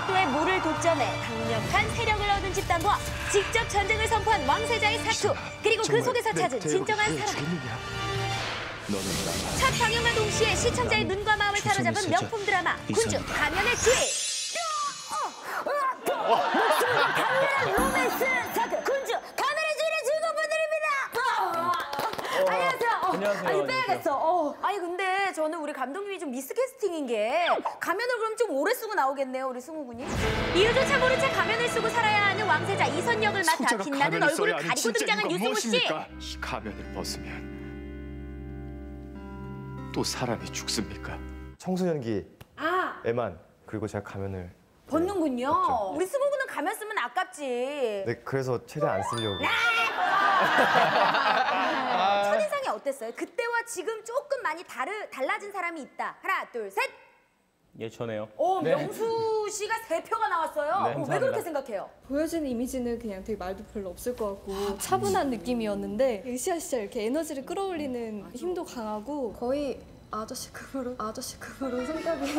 백도의 물을 독점해 강력한 세력을 얻은 집단과 직접 전쟁을 선포한 왕세자의 사투, 그리고 그 속에서 찾은 진정한 사랑. 첫 방영과 동시에 시청자의 눈과 마음을 사로잡은 명품 드라마 군주 가면의 주인. 강렬한 로맨스 사극 군주 가면의 주인의 주인공분들입니다. 안녕하세요. 안녕하세요. 아니 빼야겠어. 아니 근데 저는 우리 감독님이 좀 미스캐스팅인 게 가면을 그럼 좀 오래 쓰고 나오겠네요, 우리 승우군이. 이유조차 모른 채 가면을 쓰고 살아야 하는 왕세자 이선 역을 맡아 빛나는 얼굴을 가리고 등장한 유승우 씨. 이 가면을 벗으면 또 사람이 죽습니까? 청소년기에만 그리고 제가 가면을 벗는군요. 벗죠. 우리 승우군은 가면 쓰면 아깝지. 네, 그래서 최대한 안 쓰려고. 첫인상이 어땠어요? 그때와 지금 조금 많이 달라진 사람이 있다. 하나, 둘, 셋. 예, 저네요. 네. 명수 씨가 3표가 나왔어요. 네, 왜 감사합니다. 그렇게 생각해요? 보여지는 이미지는 그냥 되게 말도 별로 없을 것 같고 차분한 느낌이었는데 으쌰으쌰 이렇게 에너지를 끌어올리는 힘도 강하고 거의 아저씨급으로 성격이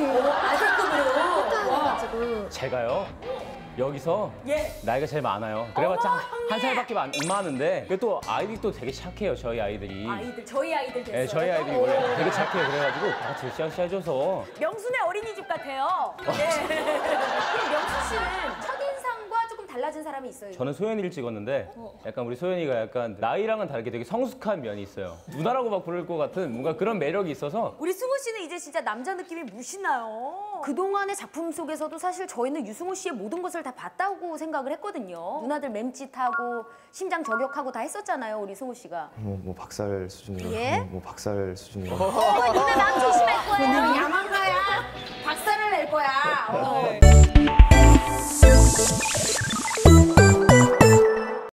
아직급으로. 제가요 여기서 예. 나이가 제일 많아요. 그래봤자 형님. 한 살밖에 안 많은데 또 아이들이 또 되게 착해요. 저희 아이들이. 저희 아이들 됐어요. 네, 저희 아이들이 원래 되게 착해요. 그래가지고 다 같이 으쌰으쌰 해줘서 명순의 어린이집 같아요. 네. 그럼 명수 씨는 첫인상과 조금 달라진 사람이 있어요? 저는 소연이를 찍었는데 약간 우리 소연이가 약간 나이랑은 다르게 되게 성숙한 면이 있어요. 누나라고 막 부를 것 같은 뭔가 그런 매력이 있어서 우리 승우 씨는 이제 진짜 남자 느낌이 무시나요. 그동안의 작품 속에서도 사실 저희는 유승우 씨의 모든 것을 다 봤다고 생각을 했거든요. 누나들 맴짓하고 심장 저격하고 다 했었잖아요, 우리 승우 씨가. 뭐 박살 수준으로. 예? 뭐 박살 수준으로. 누나 마음 조심할 거예요. 야망가야. 박살을 낼 거야.